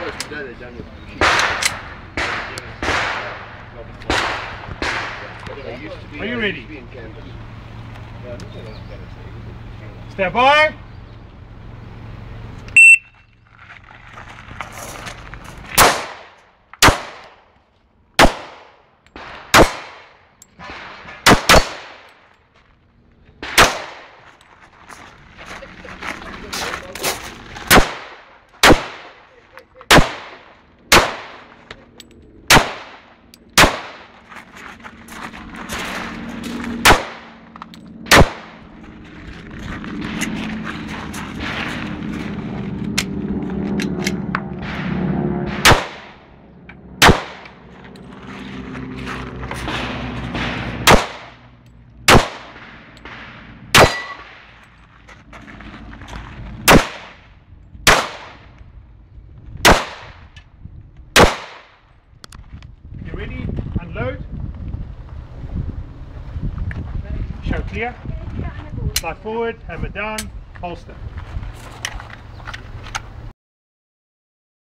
Are you ready? Stand by. You ready? Unload. Show clear. Slide forward, hammer down, holster.